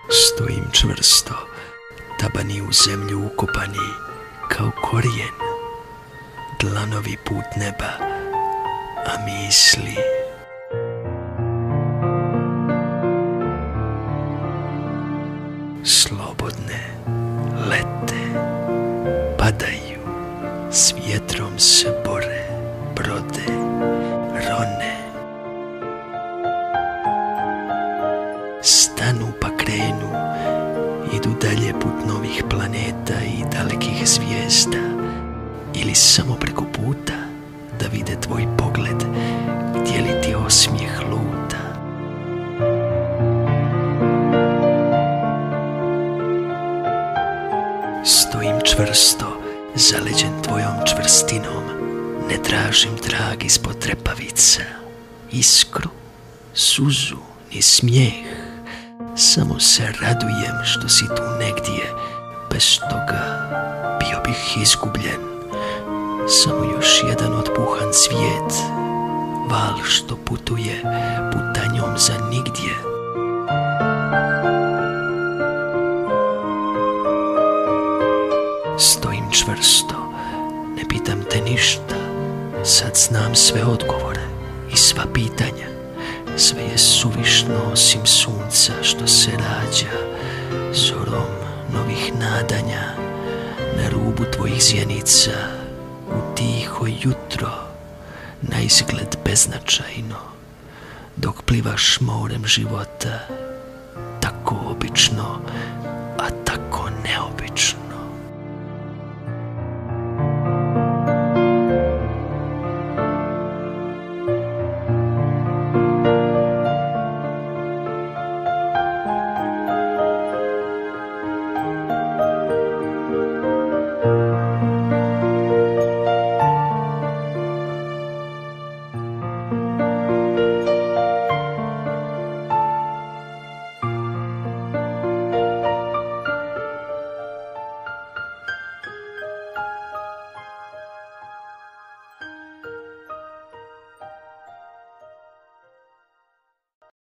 Stojim čvrsto, tabani u zemlju ukopani, kao korijen, dlanovi put neba, a misli slobodne lete, padaju, s vjetrom se bore, brode, rone. Stanu pa krenu, idu dalje put novih planeta i dalekih zvijezda, ili samo preko puta da vide tvoj pogled, gdje li ti osmijeh luta. Stojim čvrsto, zaleđen tvojom čvrstinom, ne tražim trag ispod trepavica, iskru, suzu ni smijeh, samo se radujem što si tu negdje, bez toga bio bih izgubljen. Samo još jedan otpuhan svijet, val što putuje putanjom za nigdje. Stojim čvrsto, ne pitam te ništa, sad znam sve odgovore i sva pitanja. Sve je suvišno osim sunca što se rađa, zorom novih nadanja, na rubu tvojih zjenica, u tiho jutro, na izgled beznačajno, dok plivaš morem života, tako obično, a tako neobično.